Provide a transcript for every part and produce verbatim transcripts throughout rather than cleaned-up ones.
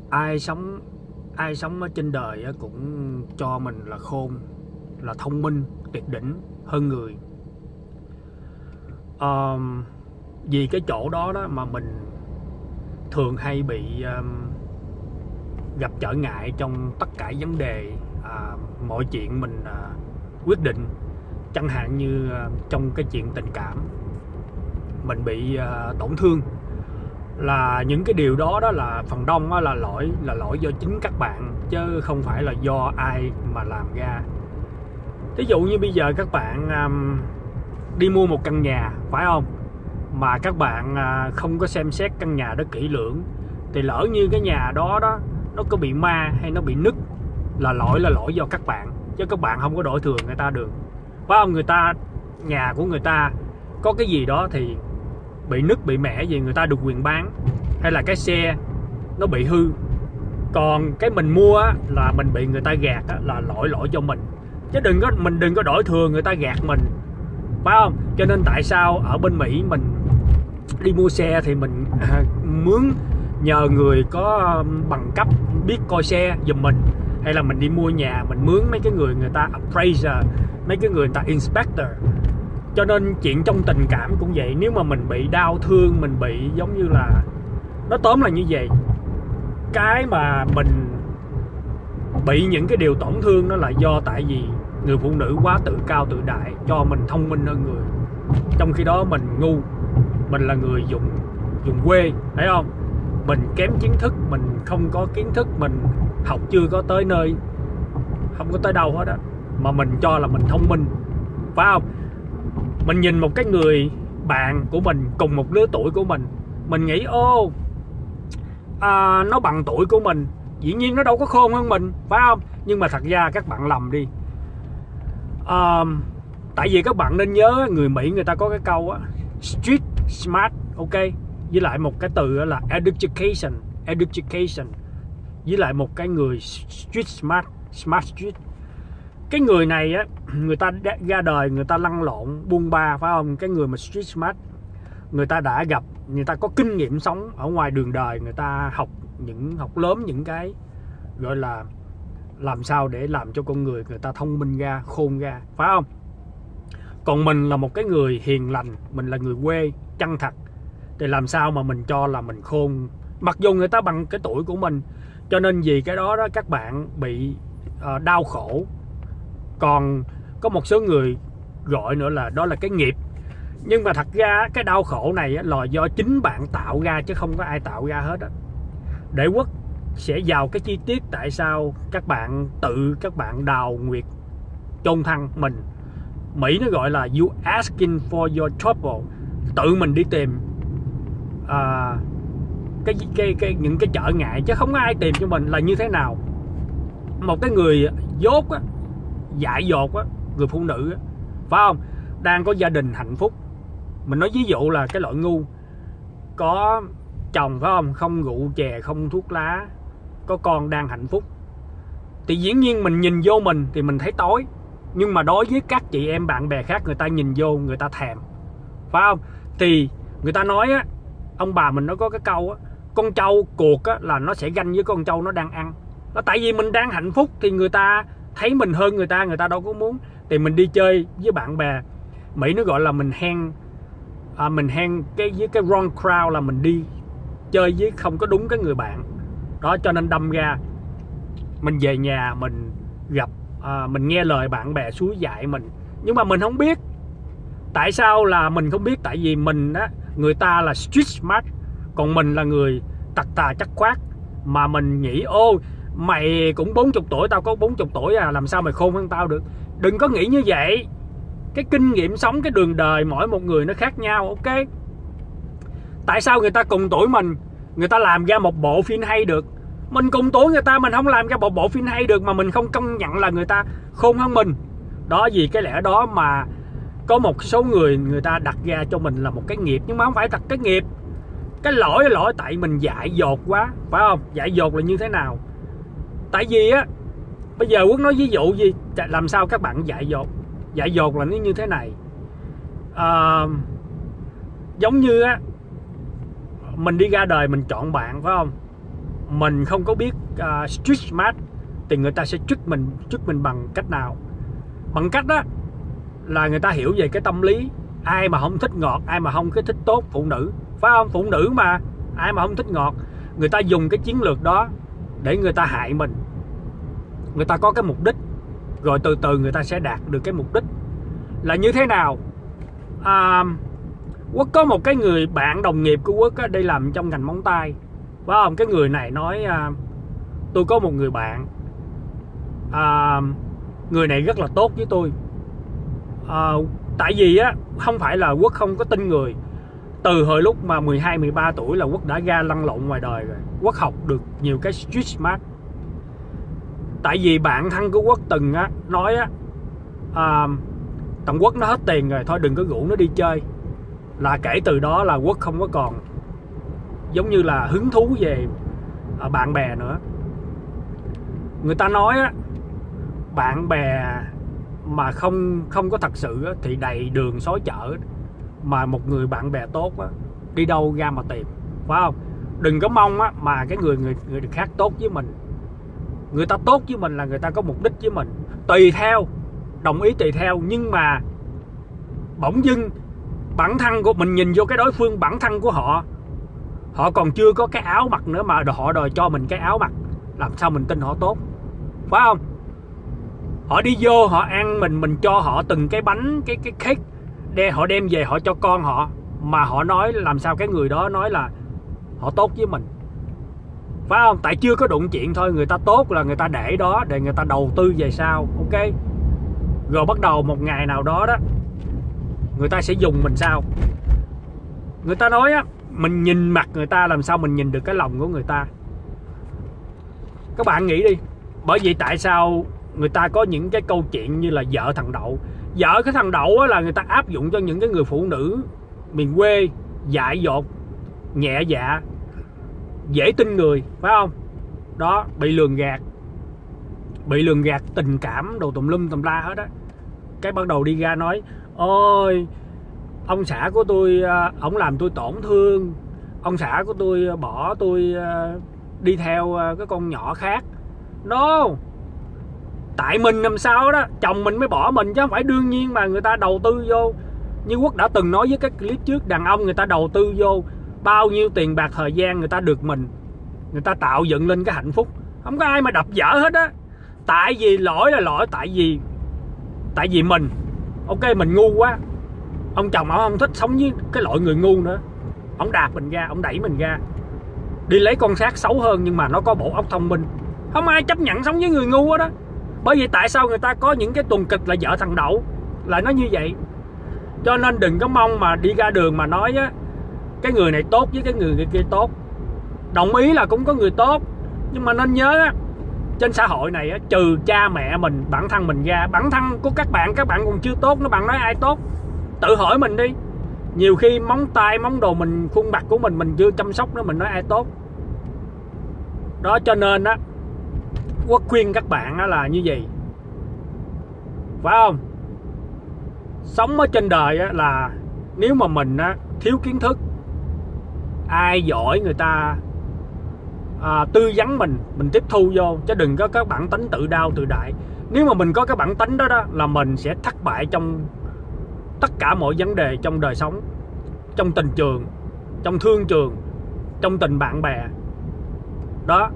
ai sống ai sống ở trên đời cũng cho mình là khôn, là thông minh tuyệt đỉnh hơn người. um, Vì cái chỗ đó đó mà mình thường hay bị um, gặp trở ngại trong tất cả vấn đề, à, mọi chuyện mình à, quyết định. Chẳng hạn như à, trong cái chuyện tình cảm mình bị à, tổn thương, là những cái điều đó đó là phần đông đó là lỗi là lỗi do chính các bạn, chứ không phải là do ai mà làm ra. Ví dụ như bây giờ các bạn um, đi mua một căn nhà, phải không, mà các bạn uh, không có xem xét căn nhà đó kỹ lưỡng, thì lỡ như cái nhà đó đó nó có bị ma hay nó bị nứt, là lỗi là lỗi do các bạn, chứ các bạn không có đổi thừa người ta được, phải không? Người ta, nhà của người ta có cái gì đó thì bị nứt bị mẻ gì người ta được quyền bán, hay là cái xe nó bị hư, còn cái mình mua á, là mình bị người ta gạt á, là lỗi lỗi cho mình, chứ đừng có mình đừng có đổi thừa người ta gạt mình, phải không? Cho nên tại sao ở bên Mỹ mình đi mua xe thì mình à, mướn nhờ người có bằng cấp biết coi xe giùm mình, hay là mình đi mua nhà mình mướn mấy cái người người ta appraiser, mấy cái người người ta inspector. Cho nên chuyện trong tình cảm cũng vậy, nếu mà mình bị đau thương, mình bị giống như là, nó tóm là như vậy, cái mà mình bị những cái điều tổn thương đó là do tại vì người phụ nữ quá tự cao tự đại, cho mình thông minh hơn người, trong khi đó mình ngu, mình là người dùng dùng quê, thấy không? Mình kém kiến thức, mình không có kiến thức, mình học chưa có tới nơi, không có tới đâu hết á, mà mình cho là mình thông minh, phải không? Mình nhìn một cái người bạn của mình cùng một lứa tuổi của mình, mình nghĩ ô à, nó bằng tuổi của mình, dĩ nhiên nó đâu có khôn hơn mình, phải không? Nhưng mà thật ra các bạn lầm đi. à, Tại vì các bạn nên nhớ, người Mỹ người ta có cái câu á, street smart, ok, với lại một cái từ là education education với lại một cái người street smart, smart street. Cái người này á, người ta ra đời người ta lăn lộn buôn ba, phải không? Cái người mà street smart, người ta đã gặp, người ta có kinh nghiệm sống ở ngoài đường đời, người ta học những học lớn những cái gọi là làm sao để làm cho con người người ta thông minh ra, khôn ra, phải không? Còn mình là một cái người hiền lành, mình là người quê chân thật, thì làm sao mà mình cho là mình khôn, mặc dù người ta bằng cái tuổi của mình. Cho nên vì cái đó đó các bạn bị uh, đau khổ. Còn có một số người gọi nữa là đó là cái nghiệp. Nhưng mà thật ra cái đau khổ này là do chính bạn tạo ra, chứ không có ai tạo ra hết á. Để Quốc sẽ vào cái chi tiết tại sao các bạn tự các bạn đào nguyệt chôn thân mình. Mỹ nó gọi là you asking for your trouble, tự mình đi tìm à, cái, cái, cái những cái trở ngại, chứ không có ai tìm cho mình là như thế nào. Một cái người dốt á, dại dột á, người phụ nữ á, phải không, đang có gia đình hạnh phúc, mình nói ví dụ là cái loại ngu, có chồng, phải không, không rượu chè, không thuốc lá, có con đang hạnh phúc, thì dĩ nhiên mình nhìn vô mình thì mình thấy tối, nhưng mà đối với các chị em bạn bè khác, người ta nhìn vô người ta thèm, phải không? Thì người ta nói á, ông bà mình nó có cái câu á, con trâu cuộc á là nó sẽ ganh với con trâu nó đang ăn. Đó, tại vì mình đang hạnh phúc thì người ta thấy mình hơn người ta, người ta đâu có muốn. Thì mình đi chơi với bạn bè, Mỹ nó gọi là mình hang à, mình hang cái với cái wrong crowd, là mình đi chơi với không có đúng cái người bạn đó. Cho nên đâm ra mình về nhà mình gặp à, mình nghe lời bạn bè suối dạy mình, nhưng mà mình không biết. Tại sao là mình không biết? Tại vì mình á, người ta là street smart, còn mình là người tặc tà chắc khoát. Mà mình nghĩ ô, mày cũng bốn mươi tuổi, tao có bốn mươi tuổi à, làm sao mày khôn hơn tao được? Đừng có nghĩ như vậy. Cái kinh nghiệm sống, cái đường đời mỗi một người nó khác nhau, ok? Tại sao người ta cùng tuổi mình, người ta làm ra một bộ phim hay được, mình cùng tuổi người ta mình không làm ra một bộ phim hay được, mà mình không công nhận là người ta khôn hơn mình? Đó, vì cái lẽ đó mà có một số người người ta đặt ra cho mình là một cái nghiệp, nhưng mà không phải đặt cái nghiệp. Cái lỗi là lỗi tại mình dại dột quá, phải không? Dại dột là như thế nào? Tại vì á, bây giờ Quốc nói ví dụ gì, làm sao các bạn dại dột? Dại dột là nó như thế này. à, Giống như á, mình đi ra đời mình chọn bạn, phải không? mình không có biết uh, street smart thì người ta sẽ trick mình trick mình bằng cách nào? Bằng cách đó là người ta hiểu về cái tâm lý. Ai mà không thích ngọt, ai mà không có thích tốt phụ nữ, phải không? Phụ nữ mà, ai mà không thích ngọt. Người ta dùng cái chiến lược đó để người ta hại mình. Người ta có cái mục đích, rồi từ từ người ta sẽ đạt được cái mục đích. Là như thế nào? À, Quốc có một cái người bạn đồng nghiệp của Quốc á, đi làm trong ngành móng tay, phải không? Cái người này nói à, tôi có một người bạn, à, người này rất là tốt với tôi. À, tại vì á, không phải là Quốc không có tin người. Từ hồi lúc mà mười hai, mười ba tuổi là Quốc đã ra lăn lộn ngoài đời rồi. Quốc học được nhiều cái street smart. Tại vì bạn thân của Quốc từng á, nói á, à, thằng Quốc nó hết tiền rồi, thôi đừng có rủ nó đi chơi. Là kể từ đó là Quốc không có còn giống như là hứng thú về à, bạn bè nữa. Người ta nói á, bạn bè mà không không có thật sự á, thì đầy đường xối chợ. Mà một người bạn bè tốt á, đi đâu ra mà tìm, phải không? Đừng có mong á, mà cái người, người người khác tốt với mình. Người ta tốt với mình là người ta có mục đích với mình. Tùy theo, đồng ý tùy theo. Nhưng mà bỗng dưng bản thân của mình nhìn vô cái đối phương, bản thân của họ, họ còn chưa có cái áo mặc nữa mà họ đòi cho mình cái áo mặc. Làm sao mình tin họ tốt, phải không? Họ đi vô, họ ăn mình, mình cho họ từng cái bánh, cái cái cake, để họ đem về họ cho con họ. Mà họ nói làm sao cái người đó nói là họ tốt với mình, phải không? Tại chưa có đụng chuyện thôi. Người ta tốt là người ta để đó để người ta đầu tư về sau, ok? Rồi bắt đầu một ngày nào đó đó, người ta sẽ dùng mình sao? Người ta nói á, mình nhìn mặt người ta làm sao mình nhìn được cái lòng của người ta. Các bạn nghĩ đi. Bởi vì tại sao người ta có những cái câu chuyện như là vợ thằng Đậu. Vợ cái thằng Đậu á là người ta áp dụng cho những cái người phụ nữ miền quê, dại dột, nhẹ dạ, dễ tin người, phải không? Đó, bị lường gạt. Bị lường gạt tình cảm đồ tùm lum tùm la hết á. Cái bắt đầu đi ra nói: ôi, ông xã của tôi, ổng làm tôi tổn thương. Ông xã của tôi bỏ tôi đi theo cái con nhỏ khác. No, tại mình làm sao đó, chồng mình mới bỏ mình chứ không phải đương nhiên mà người ta đầu tư vô. Như Quốc đã từng nói với các clip trước, đàn ông người ta đầu tư vô bao nhiêu tiền bạc thời gian, người ta được mình, người ta tạo dựng lên cái hạnh phúc. Không có ai mà đập vợ hết á. Tại vì lỗi là lỗi tại vì Tại vì mình, ok, mình ngu quá. Ông chồng ông không thích sống với cái loại người ngu nữa. Ông đạp mình ra, ông đẩy mình ra, đi lấy con xác xấu hơn nhưng mà nó có bộ óc thông minh. Không ai chấp nhận sống với người ngu đó. Bởi vì tại sao người ta có những cái tuần kịch là vợ thằng Đậu, là nó như vậy. Cho nên đừng có mong mà đi ra đường mà nói á, cái người này tốt với cái người kia tốt. Đồng ý là cũng có người tốt, nhưng mà nên nhớ á, trên xã hội này á, trừ cha mẹ mình, bản thân mình ra, bản thân của các bạn, các bạn còn chưa tốt nữa, bạn nói ai tốt? Tự hỏi mình đi. Nhiều khi móng tay, móng đồ mình, khuôn mặt của mình mình chưa chăm sóc nữa, mình nói ai tốt? Đó, cho nên á, Quốc khuyên các bạn á là như vậy, phải không? Sống ở trên đời á là nếu mà mình á thiếu kiến thức, ai giỏi người ta à, tư vấn mình, mình tiếp thu vô, chứ đừng có các bản tính tự đau tự đại. Nếu mà mình có cái bản tính đó đó là mình sẽ thất bại trong tất cả mọi vấn đề trong đời sống, trong tình trường, trong thương trường, trong tình bạn bè. Đó,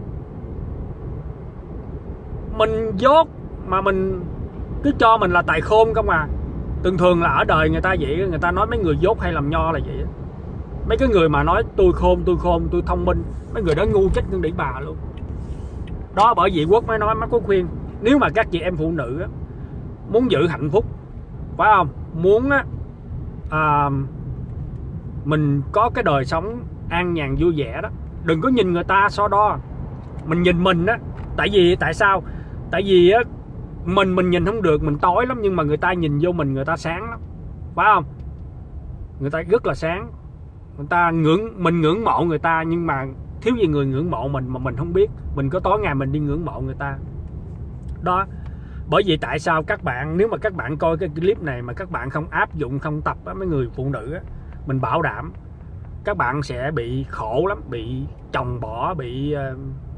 mình dốt mà mình cứ cho mình là tài khôn không à. Thường thường là ở đời người ta vậy, người ta nói mấy người dốt hay làm nho là vậy. Mấy cái người mà nói tôi khôn, tôi khôn, tôi thông minh, mấy người đó ngu chết nhưng đĩ bà luôn. Đó, bởi vì Quốc mới nói, mới có khuyên, nếu mà các chị em phụ nữ á, muốn giữ hạnh phúc, phải không? Muốn á, à, mình có cái đời sống an nhàn vui vẻ đó, đừng có nhìn người ta so đo. Mình nhìn mình á. Tại vì, tại sao? Tại vì á, mình mình nhìn không được, mình tối lắm, nhưng mà người ta nhìn vô mình, người ta sáng lắm, phải không? Người ta rất là sáng. Người ta ngưỡng, mình ngưỡng mộ người ta, nhưng mà thiếu gì người ngưỡng mộ mình mà mình không biết. Mình có tối ngày mình đi ngưỡng mộ người ta. Đó, bởi vì tại sao các bạn, nếu mà các bạn coi cái clip này mà các bạn không áp dụng, không tập á, mấy người phụ nữ á, mình bảo đảm các bạn sẽ bị khổ lắm, bị chồng bỏ, bị uh,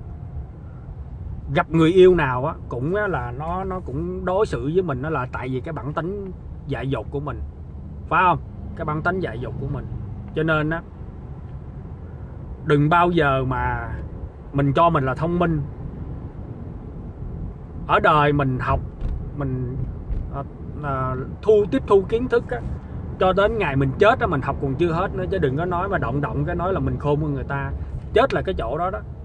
gặp người yêu nào á cũng là nó nó cũng đối xử với mình, nó là tại vì cái bản tính dại dột của mình, phải không? Cái bản tính dại dột của mình. Cho nên á, đừng bao giờ mà mình cho mình là thông minh. Ở đời mình học, mình uh, uh, thu tiếp thu kiến thức á, cho đến ngày mình chết á, mình học còn chưa hết nữa, chứ đừng có nói mà động động cái nói là mình khôn hơn người ta. Chết là cái chỗ đó đó.